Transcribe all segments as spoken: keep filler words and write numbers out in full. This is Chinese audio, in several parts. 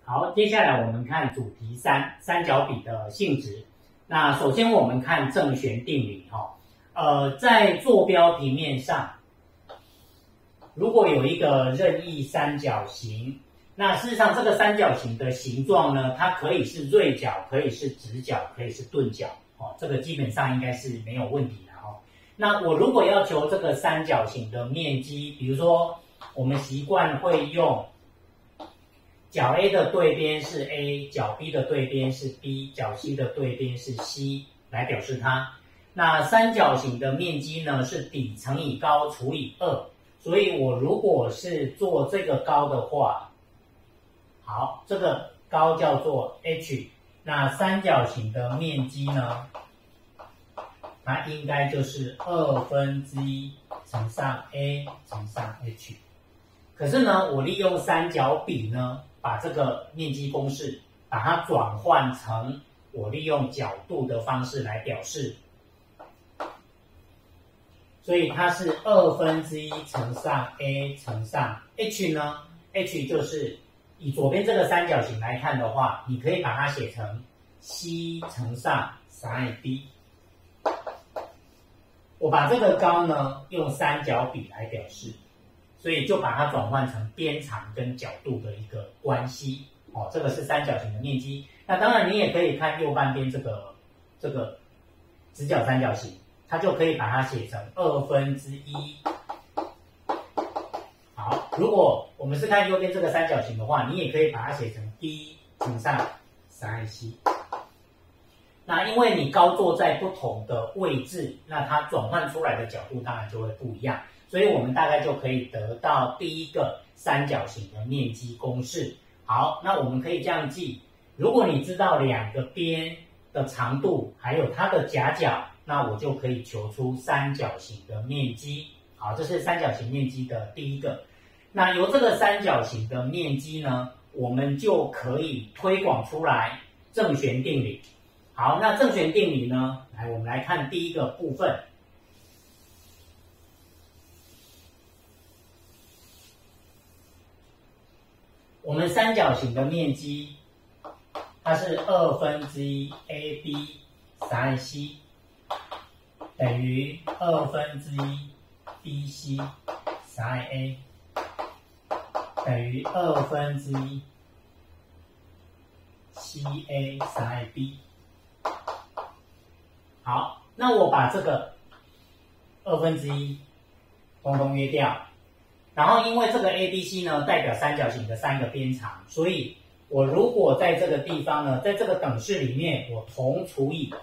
好，接下来我们看主题三，三角比的性质。那首先我们看正弦定理哈、哦，呃，在坐标平面上，如果有一个任意三角形，那事实上这个三角形的形状呢，它可以是锐角，可以是直角，可以是钝角，哦，这个基本上应该是没有问题的哦。那我如果要求这个三角形的面积，比如说我们习惯会用角 A 的对边是 A， 角 B 的对边是 B， 角 C 的对边是 C 来表示它。那三角形的面积呢是底乘以高除以二，所以我如果是做这个高的话，好，这个高叫做 H， 那三角形的面积呢，它应该就是二分之一乘上 A 乘上 H。可是呢，我利用三角比呢，把这个面积公式把它转换成我利用角度的方式来表示，所以它是二分之一乘上 A 乘上 H 呢 ，H 就是以左边这个三角形来看的话，你可以把它写成 C 乘上 sin B。我把这个高呢用三角比来表示。所以就把它转换成边长跟角度的一个关系，哦，这个是三角形的面积。那当然你也可以看右半边这个这个直角三角形，它就可以把它写成二分之一。好，如果我们是看右边这个三角形的话，你也可以把它写成 B 乘上 sin C。那因为你高坐在不同的位置，那它转换出来的角度当然就会不一样。所以我们大概就可以得到第一个三角形的面积公式。好，那我们可以这样记，如果你知道两个边的长度还有它的夹角，那我就可以求出三角形的面积。好，这是三角形面积的第一个。那由这个三角形的面积呢，我们就可以推广出来正弦定理。好，那正弦定理呢，来我们来看第一个部分。我们三角形的面积，它是二分之一 A B sin C 等于二分之一 B C sin A 等于二分之一 C A sin B。好，那我把这个二分之一通通约掉。然后因为这个 A B C 呢代表三角形的三个边长，所以我如果在这个地方呢，在这个等式里面，我同除以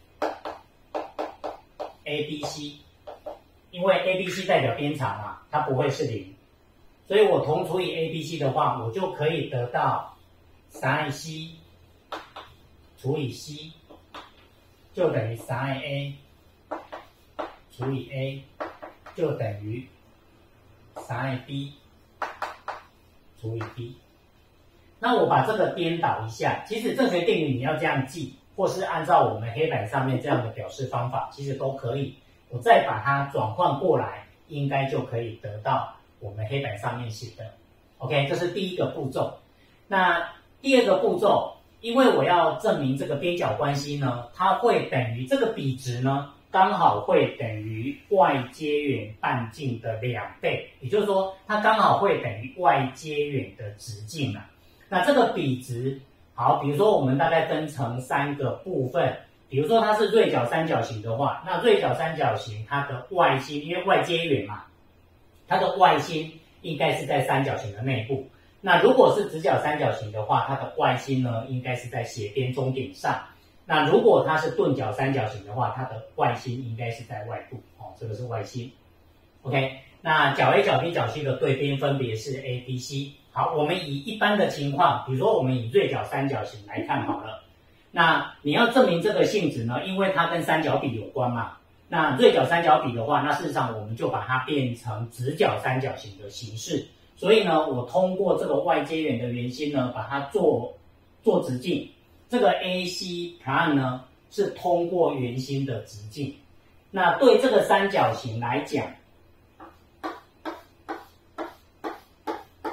A B C， 因为 A B C 代表边长嘛，它不会是零，所以我同除以 A B C 的话，我就可以得到 sin C 除以 C 就等于 sin A 除以 A 就等于sin B 除以 B。 那我把这个颠倒一下，其实正弦定理你要这样记，或是按照我们黑板上面这样的表示方法，其实都可以。我再把它转换过来，应该就可以得到我们黑板上面写的。 OK， 这是第一个步骤。那第二个步骤，因为我要证明这个边角关系呢，它会等于这个比值呢刚好会等于外接圆半径的两倍，也就是说它刚好会等于外接圆的直径啊。那这个比值，好，比如说我们大概分成三个部分，比如说它是锐角三角形的话，那锐角三角形它的外心，因为外接圆嘛，它的外心应该是在三角形的内部。那如果是直角三角形的话，它的外心呢应该是在斜边中点上。那如果它是钝角三角形的话，它的外心应该是在外部，哦，这个是外心。OK， 那角 A、角 B、角 C 的对边分别是 A、B、C。好，我们以一般的情况，比如说我们以锐角三角形来看好了。那你要证明这个性质呢，因为它跟三角比有关嘛。那锐角三角比的话，那事实上我们就把它变成直角三角形的形式。所以呢，我通过这个外接圆的圆心呢，把它做做直径。这个 A C prime 呢是通过圆心的直径。那对这个三角形来讲，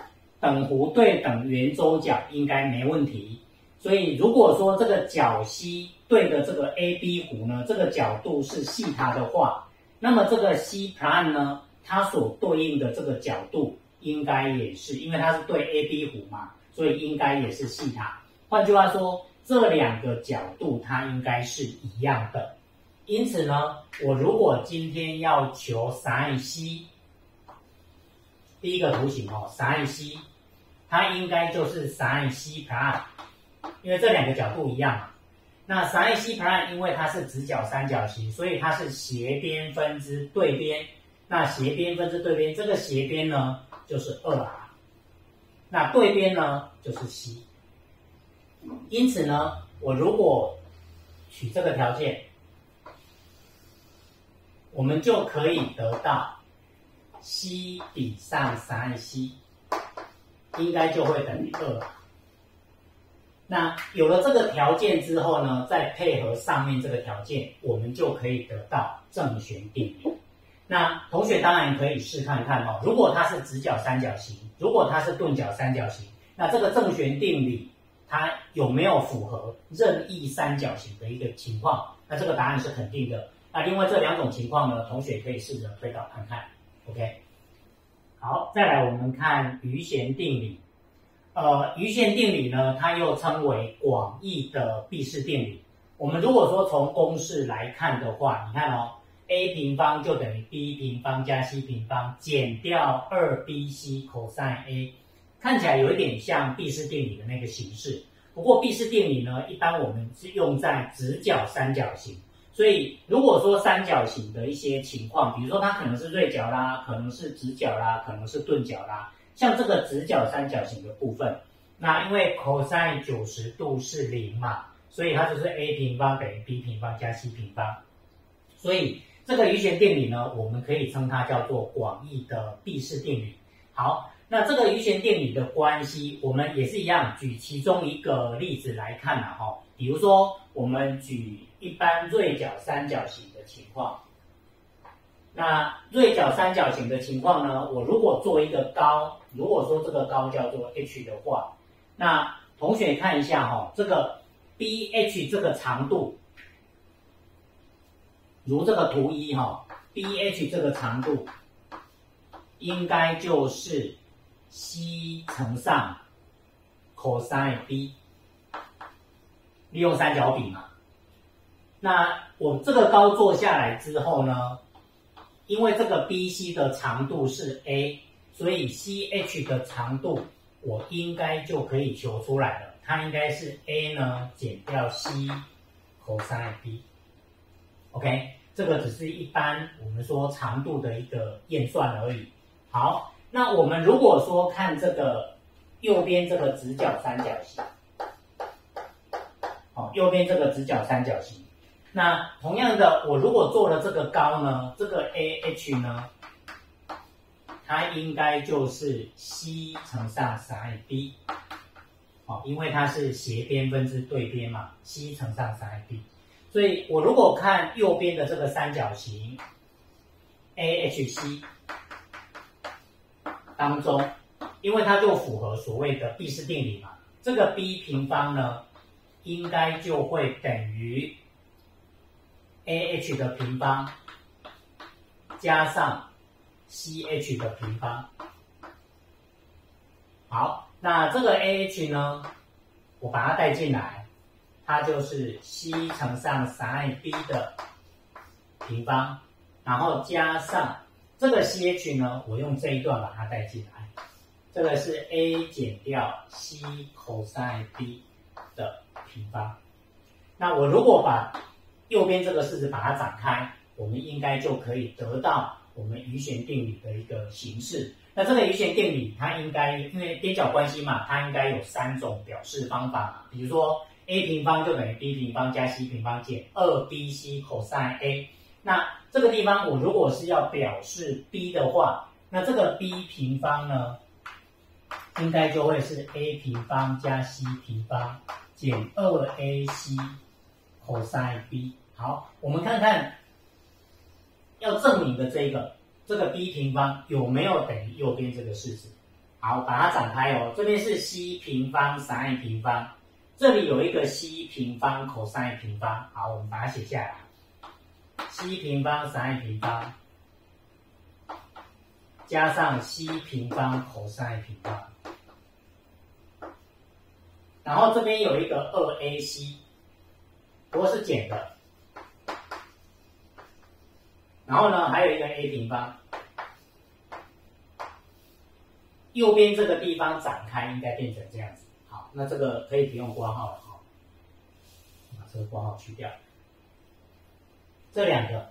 等弧对等圆周角应该没问题。所以如果说这个角 C 对的这个 A B 弧呢，这个角度是西塔的话，那么这个 C prime 呢，它所对应的这个角度应该也是，因为它是对 A B 弧嘛，所以应该也是西塔。换句话说，这两个角度它应该是一样的。因此呢，我如果今天要求 sin C， 第一个图形哦 sin C， 它应该就是 sin C prime， 因为这两个角度一样嘛。那 sin C prime 因为它是直角三角形，所以它是斜边分之对边。那斜边分之对边，这个斜边呢就是 二 r， 那对边呢就是 C。因此呢，我如果取这个条件，我们就可以得到 C 比上 sin C 应该就会等于 二。那有了这个条件之后呢，再配合上面这个条件，我们就可以得到正弦定理。那同学当然可以试看看哦，如果它是直角三角形，如果它是钝角三角形，那这个正弦定理它有没有符合任意三角形的一个情况？那这个答案是肯定的。那另外这两种情况呢，同学可以试着推导看看。OK， 好，再来我们看余弦定理。呃，余弦定理呢，它又称为广义的毕氏定理。我们如果说从公式来看的话，你看哦 ，a 平方就等于 b 平方加 c 平方减掉 二 b c cosine a， 看起来有一点像毕氏定理的那个形式。不过毕氏定理呢，一般我们是用在直角三角形。所以如果说三角形的一些情况，比如说它可能是锐角啦，可能是直角啦，可能是钝角啦，像这个直角三角形的部分，那因为 cosine 九十度是零嘛，所以它就是 a 平方等于 b 平方加 c 平方。所以这个余弦定理呢，我们可以称它叫做广义的毕氏定理。好，那这个余弦定理的关系，我们也是一样，举其中一个例子来看啦哈。比如说，我们举一般锐角三角形的情况。那锐角三角形的情况呢，我如果做一个高，如果说这个高叫做 h 的话，那同学看一下哈，这个 B H 这个长度，如这个图一哈 ，B H 这个长度应该就是 C 乘上 cosine B， 利用三角比嘛。那我这个高做下来之后呢，因为这个 B C 的长度是 A， 所以 C H 的长度我应该就可以求出来了，它应该是 A 呢减掉 C cosine B。OK， 这个只是一般我们说长度的一个验算而已。好，那我们如果说看这个右边这个直角三角形，好，右边这个直角三角形。那同样的，我如果做了这个高呢，这个 A H 呢，它应该就是 C 乘上 sin B， 哦，因为它是斜边分之对边嘛 ，C 乘上 sin B， 所以我如果看右边的这个三角形 A H C 当中，因为它就符合所谓的毕氏定理嘛，这个 B 平方呢，应该就会等于A H 的平方加上 C H 的平方。好，那这个 A H 呢，我把它带进来，它就是 C 乘上 sin B 的平方，然后加上这个 C H 呢，我用这一段把它带进来，这个是 A 减掉 C cosine B 的平方。那我如果把右边这个式子把它展开，我们应该就可以得到我们余弦定理的一个形式。那这个余弦定理，它应该因为边角关系嘛，它应该有三种表示方法嘛。比如说 a 平方就等于 b 平方加 c 平方减 二 b c cosine a。那这个地方我如果是要表示 b 的话，那这个 b 平方呢，应该就会是 a 平方加 c 平方减 二 a c cosine B。 好，我们看看要证明的这个这个 b 平方有没有等于右边这个式子。 好，把它展开哦。这边是 c 平方 sin 平方，这里有一个 c 平方 cos 平方。好，我们把它写下来 ，c 平方 sin 平方加上 c 平方 cos 平方，然后这边有一个 二 a c， 不过是减的，然后呢还有一个 a 平方。右边这个地方展开应该变成这样子，好，那这个可以不用括号了哈，把这个括号去掉。这两个，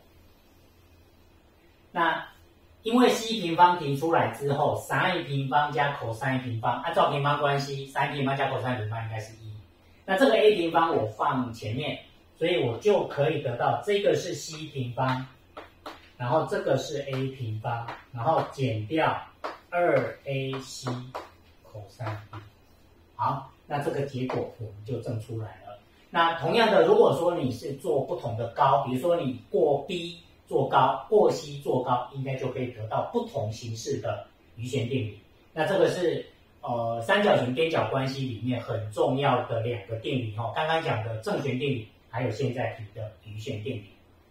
那因为 c 平方提出来之后 ，sin 平方加 cos 平方，按照平方关系 ，sin 平方加 cos 平方应该是一。那这个 a 平方我放前面，所以我就可以得到这个是 c 平方，然后这个是 a 平方，然后减掉。二 a c cos 好，那这个结果我们就证出来了。那同样的，如果说你是做不同的高，比如说你过 b 做高，过 c 做高，应该就可以得到不同形式的余弦定理。那这个是呃三角形边角关系里面很重要的两个定理哦，刚刚讲的正弦定理，还有现在提的余弦定理。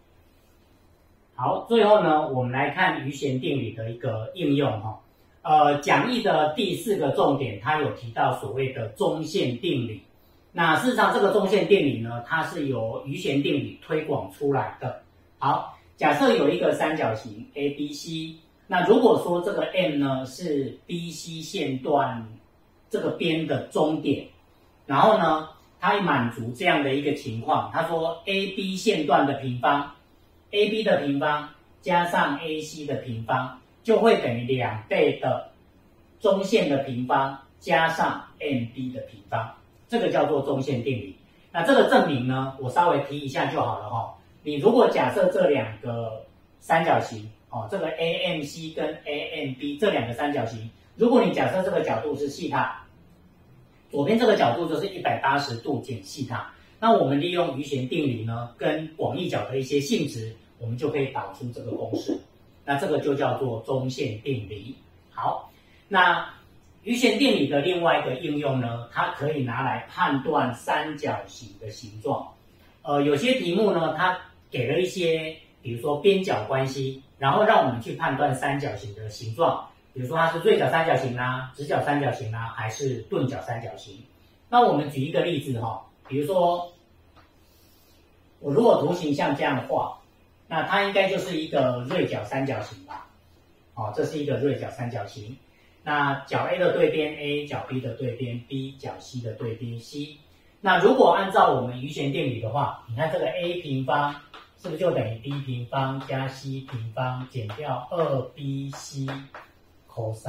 好，最后呢，我们来看余弦定理的一个应用哈。呃，讲义的第四个重点，它有提到所谓的中线定理。那事实上，这个中线定理呢，它是由余弦定理推广出来的。好，假设有一个三角形 A B C， 那如果说这个 M 呢是 B C 线段这个边的中点，然后呢，它满足这样的一个情况，他说 A B 线段的平方 ，A B 的平方加上 A C 的平方。就会等于两倍的中线的平方加上 M B 的平方，这个叫做中线定理。那这个证明呢，我稍微提一下就好了哈。你如果假设这两个三角形哦，这个 A M C 跟 A M B 这两个三角形，如果你假设这个角度是西塔，左边这个角度就是一百八十度减西塔，那我们利用余弦定理呢，跟广义角的一些性质，我们就可以导出这个公式。那这个就叫做中线定理。好，那余弦定理的另外一个应用呢，它可以拿来判断三角形的形状。呃，有些题目呢，它给了一些，比如说边角关系，然后让我们去判断三角形的形状，比如说它是锐角三角形啦、直角三角形啦，还是钝角三角形。那我们举一个例子哈，比如说我如果图形像这样画。那它应该就是一个锐角三角形吧，哦，这是一个锐角三角形。那角 A 的对边 A， 角 B 的对边 B， 角 C 的对边 C。那如果按照我们余弦定理的话，你看这个 A 平方是不是就等于 B 平方加 C 平方减掉 二 B C cos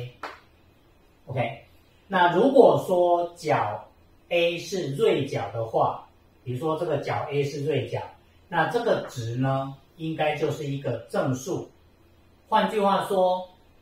A。OK， 那如果说角 A 是锐角的话，比如说这个角 A 是锐角。那这个值呢，应该就是一个正数。换句话说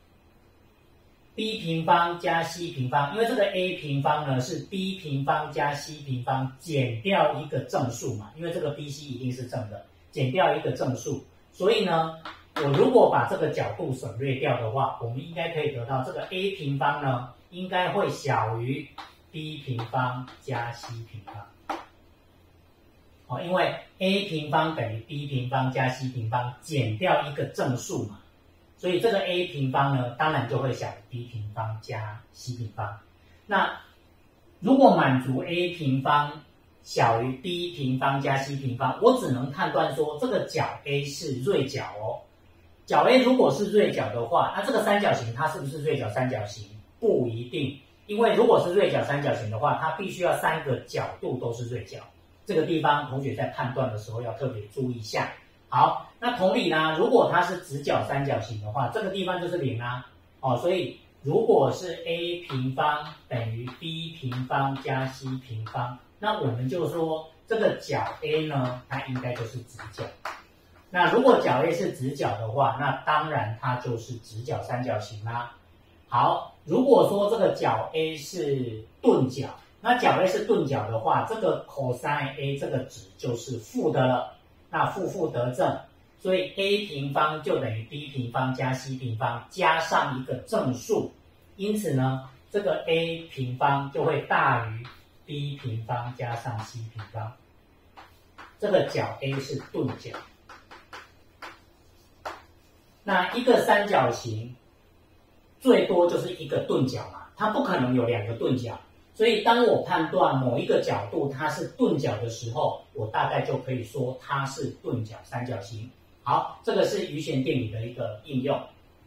，b 平方加 c 平方，因为这个 a 平方呢是 b 平方加 c 平方减掉一个正数嘛，因为这个 B C 一定是正的，减掉一个正数，所以呢，我如果把这个角度省略掉的话，我们应该可以得到这个 a 平方呢，应该会小于 b 平方加 c 平方。哦，因为 a 平方等于 b 平方加 c 平方减掉一个正数嘛，所以这个 a 平方呢，当然就会小于 b 平方加 c 平方。那如果满足 a 平方小于 b 平方加 c 平方，我只能判断说这个角 A 是锐角哦。角 A 如果是锐角的话，那这个三角形它是不是锐角三角形？不一定，因为如果是锐角三角形的话，它必须要三个角度都是锐角。这个地方同学在判断的时候要特别注意一下。好，那同理呢，如果它是直角三角形的话，这个地方就是零啊。哦，所以如果是 a 平方等于 b 平方加 c 平方，那我们就说这个角 A 呢，它应该就是直角。那如果角 A 是直角的话，那当然它就是直角三角形啦。好，如果说这个角 A 是钝角，那角 A 是钝角的话，这个 cos A 这个值就是负的了。那负负得正，所以 a 平方就等于 b 平方加 c 平方加上一个正数， 因此呢，这个 a 平方就会大于 b 平方加上 c 平方。这个角 A 是钝角。那一个三角形最多就是一个钝角嘛，它不可能有两个钝角。所以当我判断某一个角度它是钝角的时候，我大概就可以说它是钝角三角形。好，这个是余弦定理的一个应用。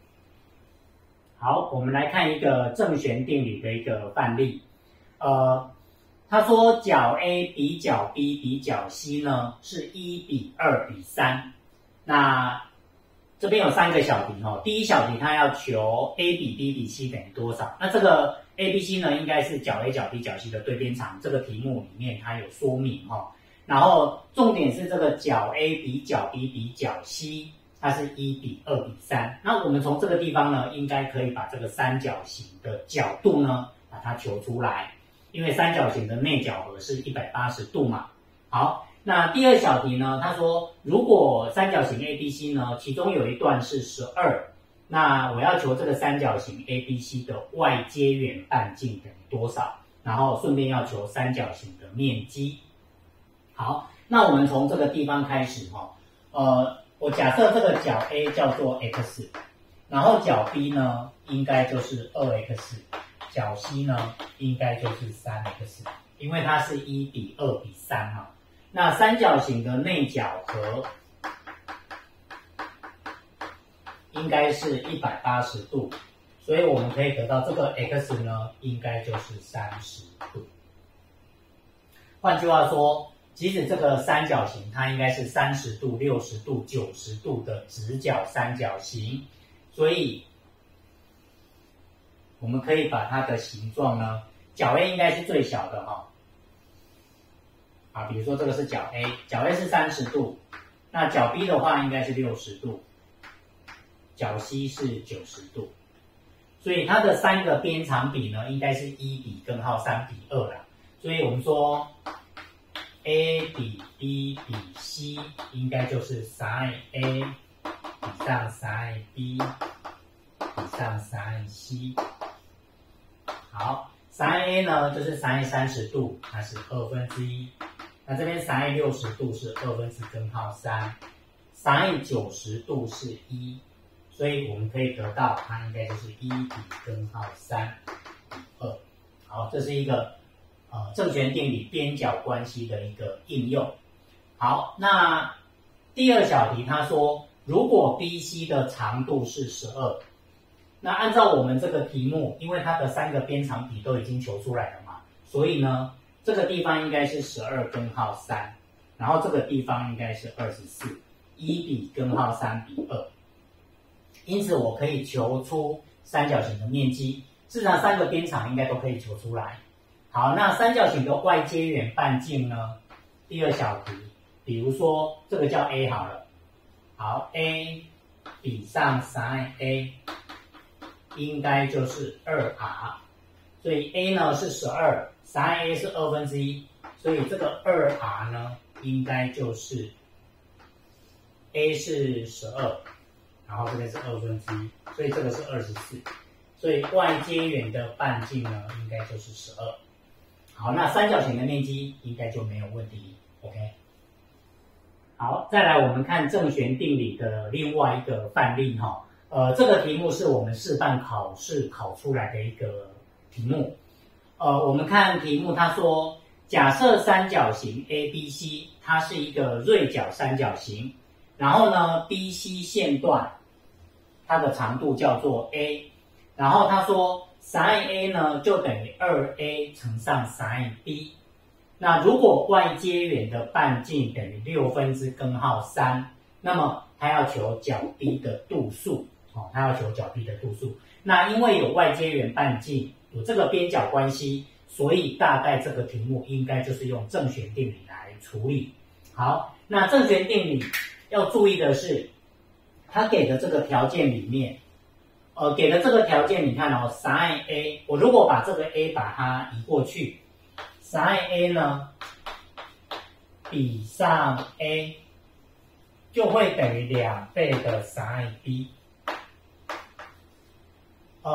好，我们来看一个正弦定理的一个范例。呃，他说角 A 比角 B 比角 C 呢是一比二比三。那这边有三个小题哦，第一小题它要求 A 比 B 比 C 等于多少？那这个 A、B、C 呢，应该是角 A、角 B、角 C 的对边长，这个题目里面它有说明哦。然后重点是这个角 A 比角 B 比角 C， 它是一比二比三。那我们从这个地方呢，应该可以把这个三角形的角度呢，把它求出来，因为三角形的内角和是一百八十度嘛。好。那第二小题呢，他说如果三角形 A B C 呢，其中有一段是十二，那我要求这个三角形 A B C 的外接圆半径等于多少？然后顺便要求三角形的面积。好，那我们从这个地方开始哈，呃，我假设这个角 A 叫做 x， 然后角 B 呢应该就是二 x， 角 C 呢应该就是三 x， 因为它是一比二比三嘛。那三角形的内角和应该是一百八十度，所以我们可以得到这个 x 呢，应该就是三十度。换句话说，即使这个三角形它应该是三十度、六十度、九十度的直角三角形，所以我们可以把它的形状呢，角 A 应该是最小的哈、哦。啊，比如说这个是角 A， 角 A 是三十度，那角 B 的话应该是六十度，角 C 是九十度，所以它的三个边长比呢，应该是一比根号三比二啦。所以我们说 A 比 B 比 C 应该就是 sin A 比上 sin B 比上 sin C。好 ，sin A 呢就是 sin 三十度，它是二分之一。那这边 sin 六十度是二分之根号三 ，sin 九十度是一，所以我们可以得到它应该就是一比根号三比二。好，这是一个呃正弦定理边角关系的一个应用。好，那第二小题他说，如果 B C 的长度是十二，那按照我们这个题目，因为它的三个边长比都已经求出来了嘛，所以呢。这个地方应该是十二根号三，然后这个地方应该是二十四，一比根号三比二。因此我可以求出三角形的面积，事实上三个边长应该都可以求出来。好，那三角形的外接圆半径呢？第二小题，比如说这个叫 A 好了，好 A 比上 sin A 应该就是二 R， 所以 A 呢是十二。sin A 是二分之一，所以这个 二 R 呢，应该就是 A 是十二，然后这边是二分之一，所以这个是二十四，所以外接圆的半径呢，应该就是十二。好，那三角形的面积应该就没有问题 ，OK。好，再来我们看正弦定理的另外一个范例哈，呃，这个题目是我们示范考试考出来的一个题目。呃，我们看题目，他说，假设三角形 A B C 它是一个锐角三角形，然后呢 B C 线段它的长度叫做 A， 然后他说 sin A 呢就等于 二 A 乘上 sin B， 那如果外接圆的半径等于六分之根号三，那么他要求角 B 的度数，哦，他要求角 B 的度数，那因为有外接圆半径。有这个边角关系，所以大概这个题目应该就是用正弦定理来处理。好，那正弦定理要注意的是，它给的这个条件里面，呃，给的这个条件你看哦 ，sin A， 我如果把这个 A 把它移过去 ，sin A 呢比上 A 就会等于两倍的 sin B。呃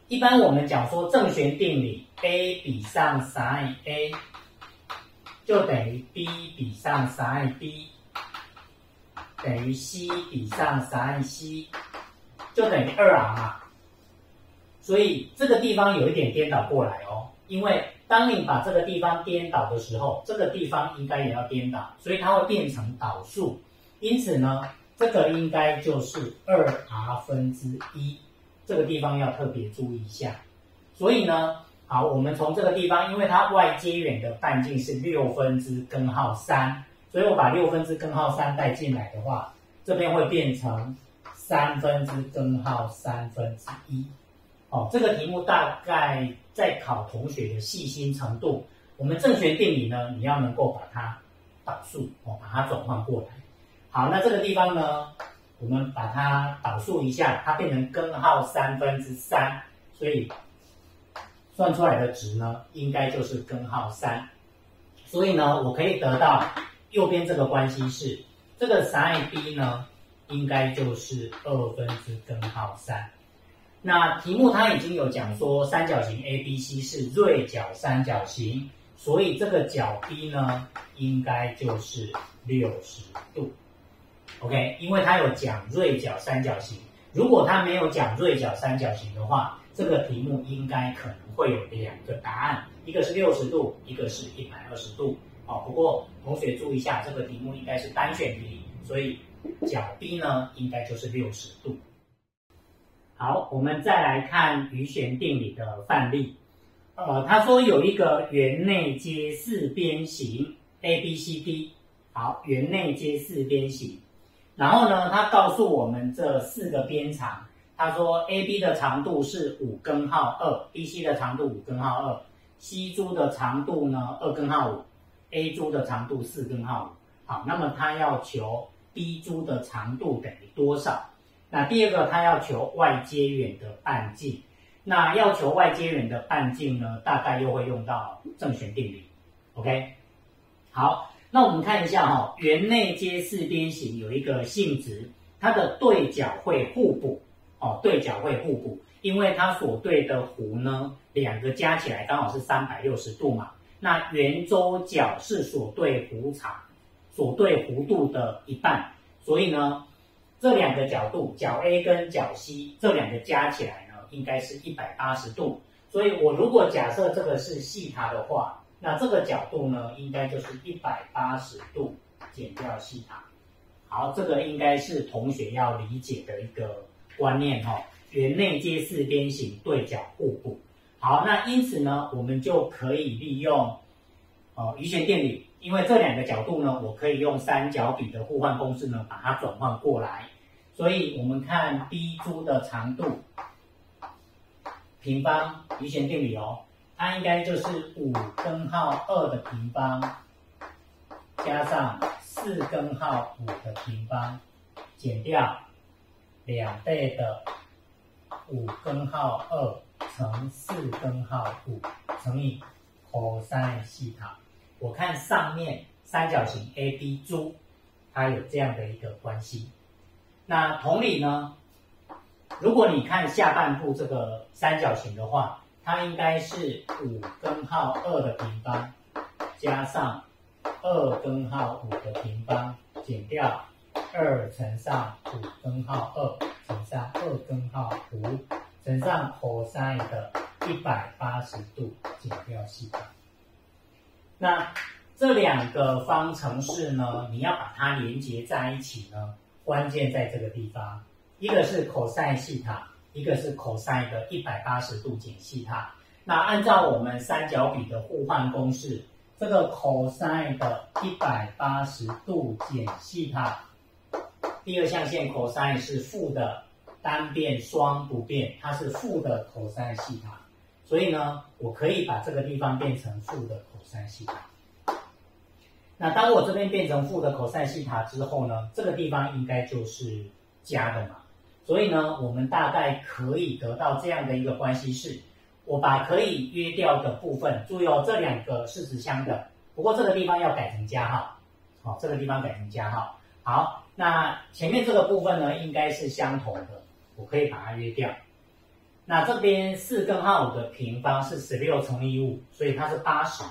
一般我们讲说正弦定理 a 比上 sin a 就等于 b 比上 sin b 等于 c 比上 sin c 就等于 二 r 嘛。所以这个地方有一点颠倒过来哦，因为当你把这个地方颠倒的时候，这个地方应该也要颠倒，所以它会变成导数。因此呢，这个应该就是 二 r 分之一，这个地方要特别注意一下。所以呢，好，我们从这个地方，因为它外接远的半径是六分之根号三，所以我把六分之根号三带进来的话，这边会变成三分之根号三分之一。哦，这个题目大概在考同学的细心程度。我们正弦定理呢，你要能够把它导数，哦，把它转换过来。好，那这个地方呢，我们把它导数一下，它变成根号三分之三，所以算出来的值呢，应该就是根号三。所以呢，我可以得到右边这个关系是，这个 sin b 呢，应该就是二分之根号三。那题目它已经有讲说三角形 A B C 是锐角三角形，所以这个角 B 呢，应该就是六十度。OK， 因为它有讲锐角三角形，如果它没有讲锐角三角形的话，这个题目应该可能会有两个答案，一个是六十度，一个是一百二十度。哦，不过同学注意一下，这个题目应该是单选题，所以角 B 呢，应该就是六十度。好，我们再来看余弦定理的范例。呃，他说有一个圆内接四边形 A B C D， 好，圆内接四边形。然后呢，他告诉我们这四个边长，他说 A B 的长度是五根号二 ，B C 的长度五根号二 ，C 珠的长度呢二根号五 ，A 珠的长度四根号五。好，那么他要求 B 珠的长度等于多少？那第二个，他要求外接远的半径。那要求外接远的半径呢，大概又会用到正弦定理。OK， 好，那我们看一下哈、哦，圆内接四边形有一个性质，它的对角会互补。哦，对角会互补，因为它所对的弧呢，两个加起来刚好是三百六十度嘛。那圆周角是所对弧长、所对弧度的一半，所以呢，这两个角度，角 A 跟角 C 这两个加起来呢，应该是一百八十度。所以我如果假设这个是西塔的话，那这个角度呢，应该就是一百八十度减掉西塔。好，这个应该是同学要理解的一个观念哈、哦。圆内接四边形对角互补。好，那因此呢，我们就可以利用呃余弦定理。因为这两个角度呢，我可以用三角比的互换公式呢，把它转换过来。所以我们看 B 珠的长度平方余弦定理哦，它应该就是五根号二的平方加上四根号五的平方减掉两倍的五根号二乘四根号五乘以 cos 西塔。我看上面三角形 A B 珠，它有这样的一个关系。那同理呢，如果你看下半部这个三角形的话，它应该是五根号二的平方加上二根号五的平方减掉二乘上五根号二乘上二根号五乘上 cos 的一百八十度减掉西塔。那这两个方程式呢，你要把它连接在一起呢，关键在这个地方，一个是 cos 西塔，一个是 cos 的一百八十度减西塔。那按照我们三角比的互换公式，这个 cos 的一百八十度减西塔，第二象限 cos 是负的，单变双不变，它是负的 cos 西塔。所以呢，我可以把这个地方变成负的 cos 西塔。那当我这边变成负的 cos 西塔之后呢，这个地方应该就是加的嘛。所以呢，我们大概可以得到这样的一个关系式。我把可以约掉的部分，注意哦，这两个是指相等，不过这个地方要改成加号。好、哦，这个地方改成加号。好，那前面这个部分呢，应该是相同的，我可以把它约掉。 那这边四根号五的平方是十六乘以五，所以它是八十。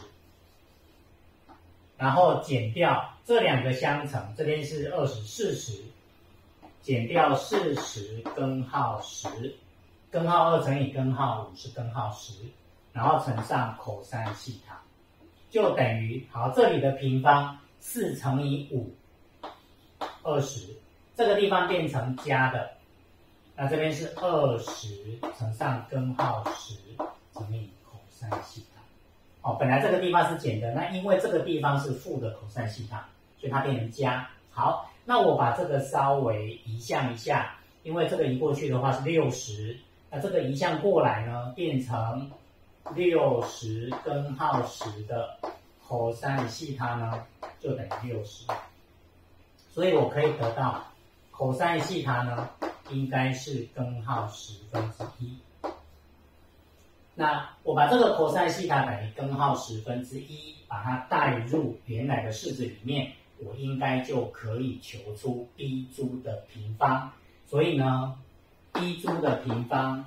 然后减掉这两个相乘，这边是二十，四十，减掉四十根号十，根号二乘以根号五是根号十，然后乘上 cos 西塔，就等于好，这里的平方四乘以五，二十，这个地方变成加的，那这边是二十乘上根号十乘以 cos 西塔。哦，本来这个地方是减的，那因为这个地方是负的 cos 西塔，所以它变成加。好，那我把这个稍微移项一下，因为这个移过去的话是六十，那这个移项过来呢，变成六十根号十的 cos 西塔呢，就等于六十。所以我可以得到 cos 西塔呢，应该是根号十分之一。那我把这个 cos 西塔等于根号十分之一，把它带入原来的式子里面，我应该就可以求出 b 株的平方。所以呢 ，b 株的平方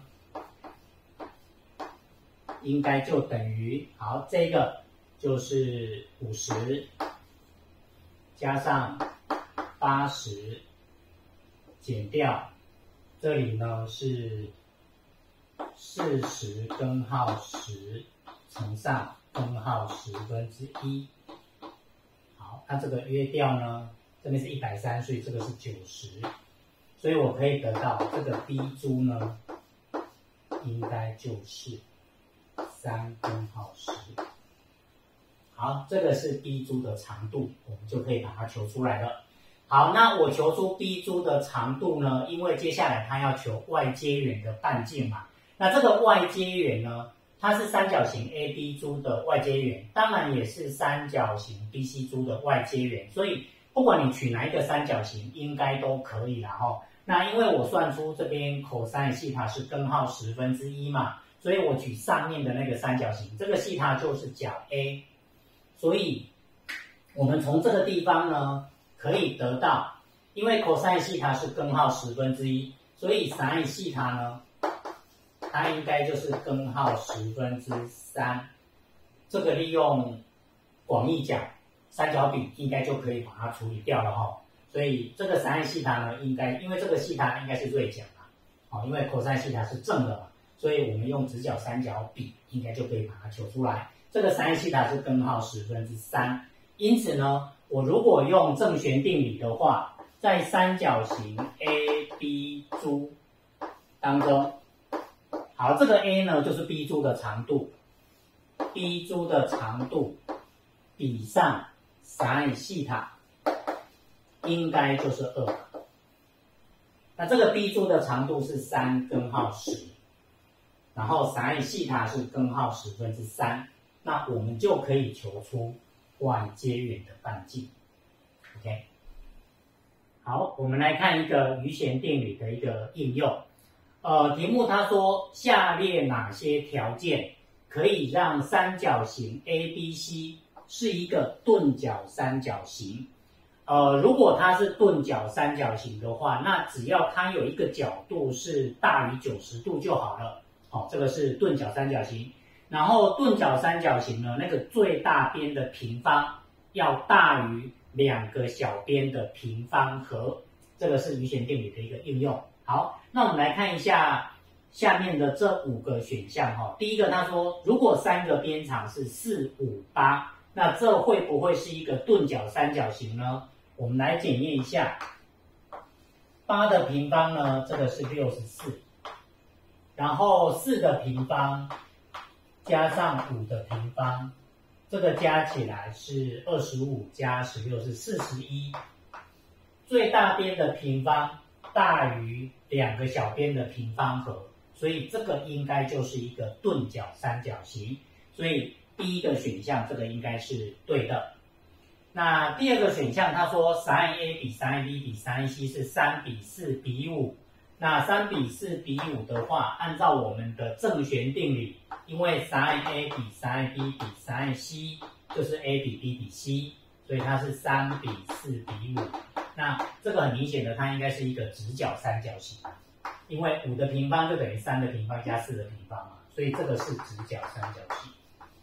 应该就等于，好，这个就是五十加上八十减掉，这里呢是四十根号十乘上根号十分之一，好，那这个约掉呢，这边是一百三，所以这个是九十，所以我可以得到这个 b 株呢，应该就是三根号十。好，这个是 b 株的长度，我们就可以把它求出来了。好，那我求出 b 株的长度呢，因为接下来它要求外接圆的半径嘛。那这个外接圆呢，它是三角形 A B 株的外接圆，当然也是三角形 B C 株的外接圆，所以不管你取哪一个三角形，应该都可以啦齁。那因为我算出这边 cos 西塔是根号十分之一嘛，所以我取上面的那个三角形，这个西塔就是角 A， 所以我们从这个地方呢，可以得到，因为 cos 西塔是根号十分之一，所以 sin 西塔呢，它应该就是根号十分之三，这个利用广义讲三角比应该就可以把它处理掉了哈。所以这个 sin 西塔呢，应该因为这个西塔应该是锐角嘛，好，因为 cos 西塔是正的嘛，所以我们用直角三角比应该就可以把它求出来。这个 sin 西塔是根号十分之三，因此呢，我如果用正弦定理的话，在三角形 A B 株当中。好，这个 A 呢就是 B 株的长度 ，B 株的长度比上 sin 西塔应该就是二。那这个 B 株的长度是三根号十，然后 sin 西塔是根号十分之三，那我们就可以求出外接圆的半径。OK， 好，我们来看一个余弦定理的一个应用。呃，题目他说下列哪些条件可以让三角形 A B C 是一个钝角三角形？呃，如果它是钝角三角形的话，那只要它有一个角度是大于九十度就好了。好、哦，这个是钝角三角形。然后钝角三角形呢，那个最大边的平方要大于两个小边的平方和，这个是余弦定理的一个应用。好，那我们来看一下下面的这五个选项哈。第一个他说，如果三个边长是四、五、八，那这会不会是一个钝角三角形呢？我们来检验一下。八的平方呢，这个是六十四，然后四的平方加上五的平方，这个加起来是二十五加十六是四十一，最大边的平方大于两个小边的平方和，所以这个应该就是一个钝角三角形。所以第一个选项这个应该是对的。那第二个选项他说 sin A 比 sin B 比 sin C 是三比四比五。那三比四比五的话，按照我们的正弦定理，因为 sin A 比 sin B 比 sin C 就是 A 比 B 比 C， 所以它是三比四比五。那这个很明显的，它应该是一个直角三角形， 因为五的平方就等于三的平方加四的平方嘛，所以这个是直角三角形。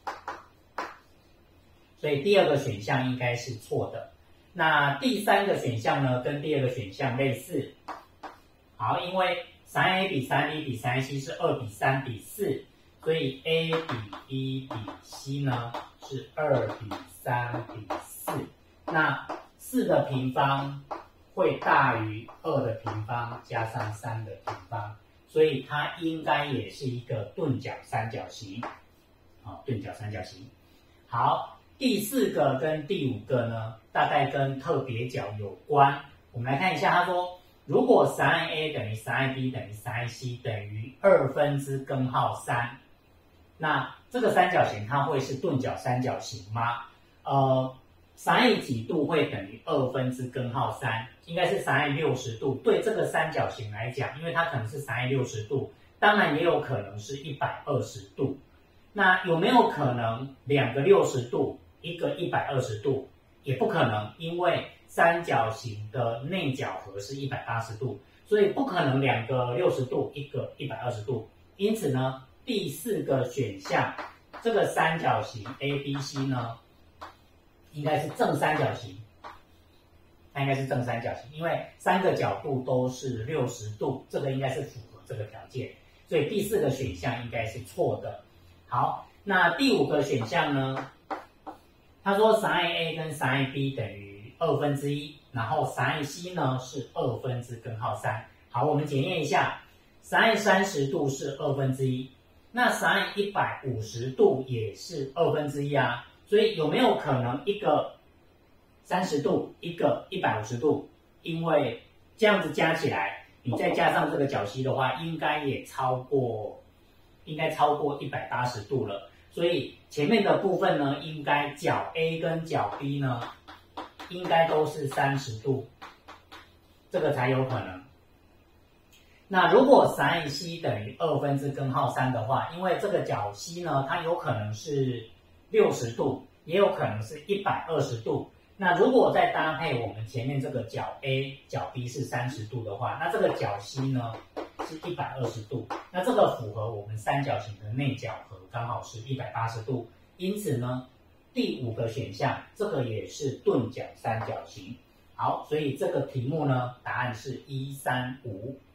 所以第二个选项应该是错的。那第三个选项呢，跟第二个选项类似。好，因为 sin A 比 sin B 比 sin C 是二比三比四，所以 A 比 B 比 C 呢是二比三比四。那四的平方会大于二的平方加上三的平方，所以它应该也是一个钝角三角形。好，钝角三角形。好。第四个跟第五个呢，大概跟特别角有关。我们来看一下，他说，如果 sin A 等于 sin B 等于 sin C 等于二分之根号三，那这个三角形它会是钝角三角形吗？呃 ，sin 几度会等于二分之根号三，应该是 sin 六十度。对这个三角形来讲，因为它可能是 sin 六十度，当然也有可能是一百二十度。那有没有可能两个六十度？一个一百二十度也不可能，因为三角形的内角和是一百八十度，所以不可能两个六十度，一个一百二十度。因此呢，第四个选项这个三角形 A B C 呢，应该是正三角形，它应该是正三角形，因为三个角度都是六十度，这个应该是符合这个条件，所以第四个选项应该是错的。好，那第五个选项呢？他说 sin A 跟 sin B 等于二分之一，然后 sin C 呢是二分之根号三。好，我们检验一下 ，sin 三十度是二分之一，那 sin 一百五十度也是二分之一啊，所以有没有可能一个三十度，一个一百五十度？因为这样子加起来，你再加上这个角息的话，应该也超过，应该超过一百八十度了。所以前面的部分呢，应该角 A 跟角 B 呢，应该都是三十度，这个才有可能。那如果 sin C 等于二分之根号三的话，因为这个角 C 呢，它有可能是六十度，也有可能是一百二十度。那如果再搭配我们前面这个角 A、角 B 是三十度的话，那这个角 C 呢是一百二十度，那这个符合我们三角形的内角和刚好是一百八十度，因此呢，第五个选项这个也是钝角三角形。好，所以这个题目呢，答案是一三五。